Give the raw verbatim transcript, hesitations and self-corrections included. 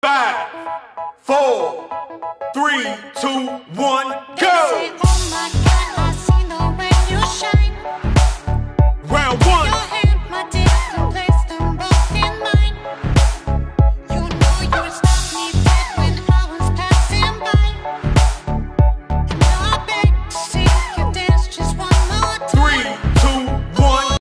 Five, four, three, two, one, go! Say, oh my God.